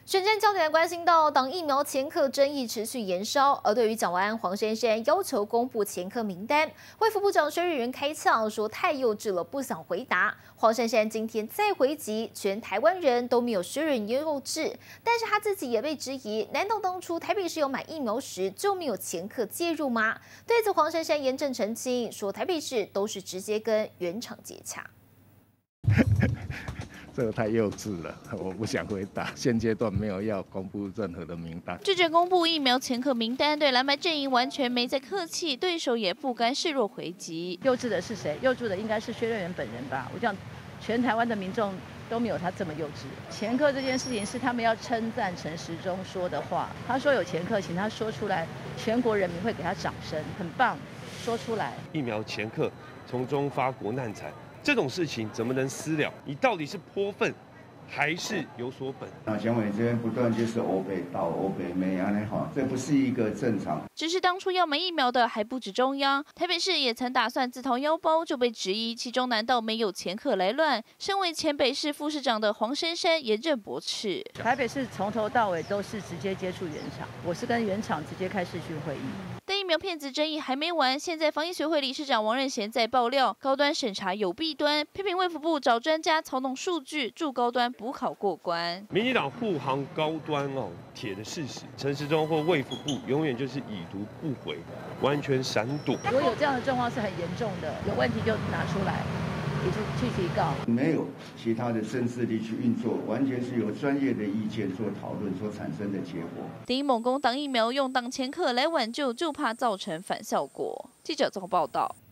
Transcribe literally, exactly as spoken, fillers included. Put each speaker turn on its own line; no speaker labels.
选战焦点关心到党疫苗前科争议持续延烧，而对于蒋万安、黄珊珊要求公布前科名单，卫福部长薛瑞元开呛说太幼稚了，不想回答。黄珊珊今天再回击，全台湾人都没有薛瑞元幼稚，但是他自己也被质疑，难道当初台北市有买疫苗时就没有前科介入吗？对此，黄珊珊严正澄清说，台北市都是直接跟原厂接洽。
这个太幼稚了，我不想回答。现阶段没有要公布任何的名单。
拒绝公布疫苗前科名单，对蓝白阵营完全没在客气，对手也不甘示弱回击。
幼稚的是谁？幼稚的应该是薛瑞元本人吧？我讲，全台湾的民众都没有他这么幼稚。前科这件事情是他们要称赞陈时中说的话，他说有前科，请他说出来，全国人民会给他掌声，很棒，说出来。
疫苗前科，从中发国难财。这种事情怎么能私了？你到底是泼粪，还是有所本？
那蒋委这边不断就是欧北到欧北美安的哈，这不是一个正常。
只是当初要买疫苗的还不止中央，台北市也曾打算自掏腰包，就被质疑其中难道没有前科来乱？身为前北市副市长的黄珊珊严正驳斥，
台北市从头到尾都是直接接触原厂，我是跟原厂直接开视讯会议。
但疫苗骗子争议还没完，现在防疫学会理事长王任贤在爆料，高端审查有弊端，批评卫福部找专家操弄数据，助高端补考过关。
民进党护航高端哦，铁的事实，陈时中或卫福部永远就是已读不回，完全闪躲。
如果有这样的状况是很严重的，有问题就拿出来，也就去提告。
没有其他的政治力去运作，完全是由专业的意见做讨论所产生的结果。
敌猛攻党疫苗，用党前科来挽救，就怕造成反效果。记者综合报道。